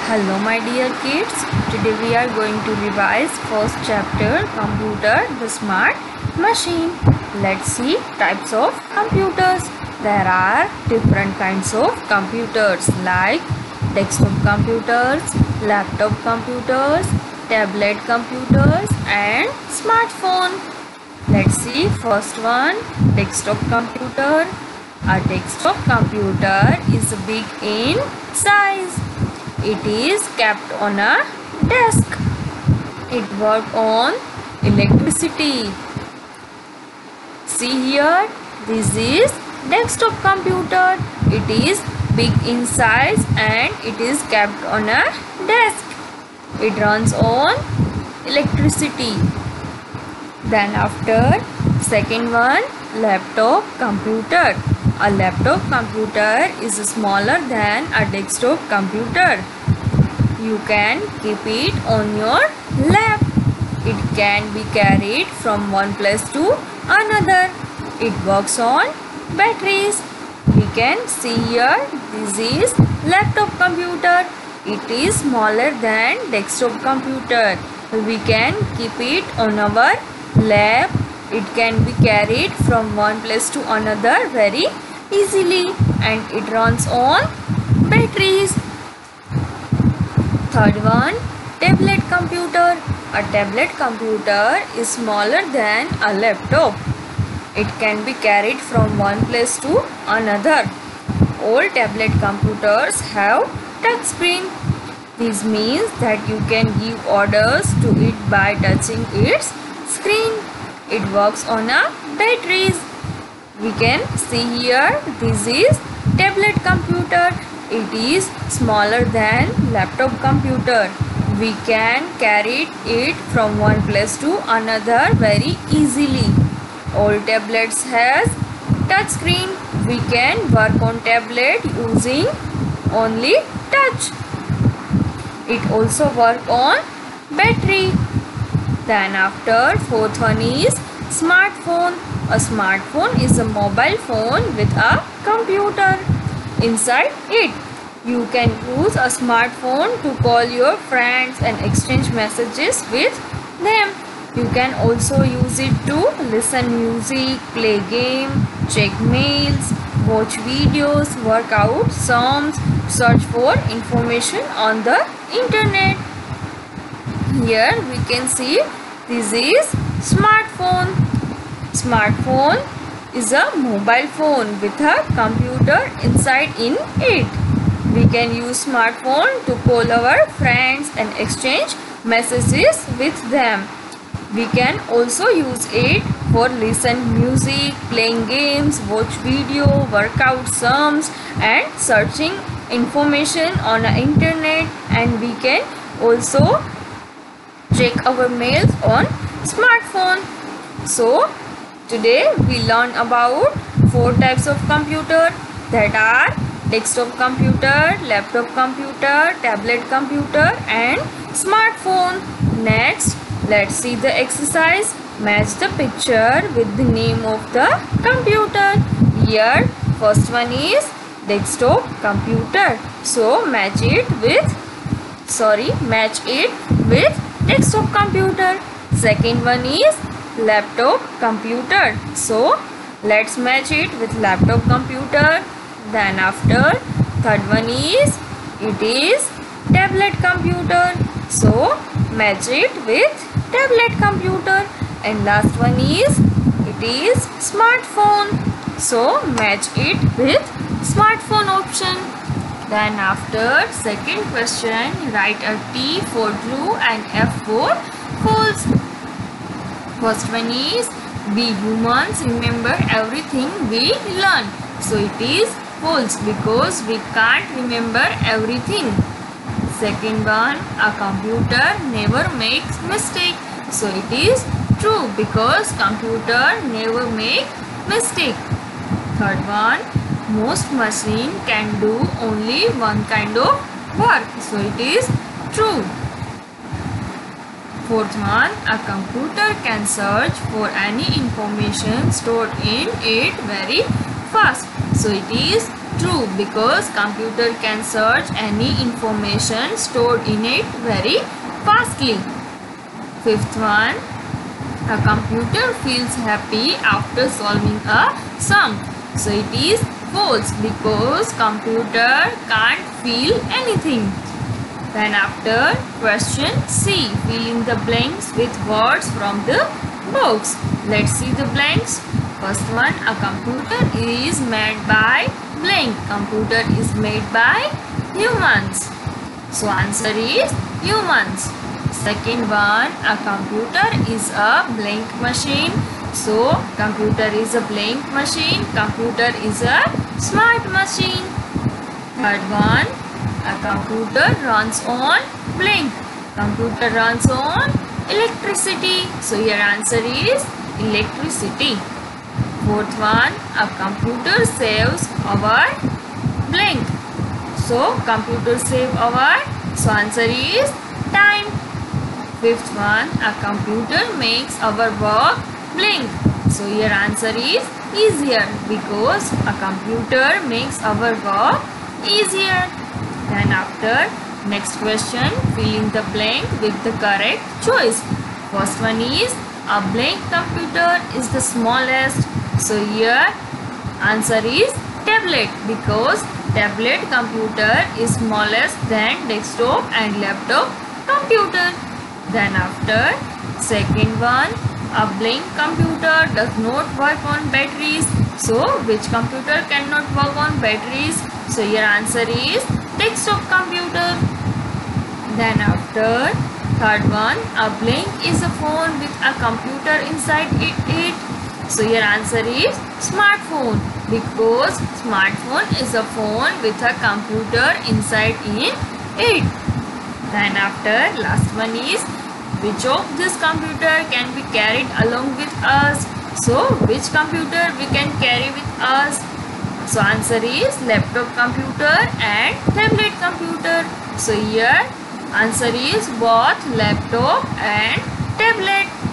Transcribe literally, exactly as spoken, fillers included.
Hello my dear kids, today we are going to revise first chapter Computer the Smart Machine. Let's see types of computers. There are different kinds of computers like desktop computers, laptop computers, tablet computers and smartphone. Let's see first one, desktop computer. A desktop computer is big in size. It is kept on a desk. It works on electricity. See here, this is desktop computer. It is big in size and it is kept on a desk. It runs on electricity. Then after, second one, laptop computer. A laptop computer is smaller than a desktop computer. You can keep it on your lap. It can be carried from one place to another. It works on batteries. We can see here, this is laptop computer. It is smaller than desktop computer. We can keep it on our lap. It can be carried from one place to another very easily and it runs on batteries. Third one, tablet computer. A tablet computer is smaller than a laptop. It can be carried from one place to another. All tablet computers have touch screen. This means that you can give orders to it by touching its screen. It works on a batteries. We can see here, this is tablet computer. It is smaller than laptop computer. We can carry it from one place to another very easily. All tablets has touch screen. We can work on tablet using only touch. It also work on battery. Then after, fourth one is smartphone. A smartphone is a mobile phone with a computer inside it. You can use a smartphone to call your friends and exchange messages with them. You can also use it to listen music, play game, check mails, watch videos, work out songs, search for information on the internet. Here we can see this is smartphone. Smartphone is a mobile phone with a computer inside in it. We can use smartphone to call our friends and exchange messages with them. We can also use it for listen music, playing games, watch video, work out sums and searching information on the internet, and we can also check our mails on smartphone. So today we learn about four types of computer, that are desktop computer, laptop computer, tablet computer and smartphone. Next, let's see the exercise. Match the picture with the name of the computer. Here first one is desktop computer. So match it with sorry match it with desktop computer. Second one is laptop computer. So let's match it with laptop computer. Then after, third one is it is tablet computer. So match it with tablet computer. And last one is it is smartphone. So match it with smartphone option. Then after, second question, write a T for true and F for false. First one is, we humans remember everything we learn. So it is false because we can't remember everything. Second one, a computer never makes mistake. So it is true because computer never make mistake. Third one, most machine can do only one kind of work. So it is true. Fourth one, a computer can search for any information stored in it very fast. So it is True, because computer can search any information stored in it very fastly. Fifth one, a computer feels happy after solving a sum. So it is false because computer can't feel anything. Then after question C, fill in the blanks with words from the box. Let's see the blanks. First one, a computer is made by blank. Computer is made by humans. So answer is humans. Second one, a computer is a blank machine. So computer is a blank machine. Computer is a smart machine. Third one, a computer runs on blank. Computer runs on electricity. So your answer is electricity. Fourth one, a computer saves our blank. So computer save our. So answer is time. Fifth one, a computer makes our work blank. So your answer is easier because a computer makes our work easier. Then after next question, fill in the blank with the correct choice. First one is a blank computer is the smallest. So here answer is tablet because tablet computer is smallest than desktop and laptop computer. Then after second one, a blank computer does not work on batteries. So which computer cannot work on batteries? So your answer is desktop computer. Then after third one, a blank is a phone with a computer inside it. So your answer is smartphone because smartphone is a phone with a computer inside in it. Then after last one is which of this computer can be carried along with us? So which computer we can carry with us? So answer is laptop computer and tablet computer. So here answer is both laptop and tablet.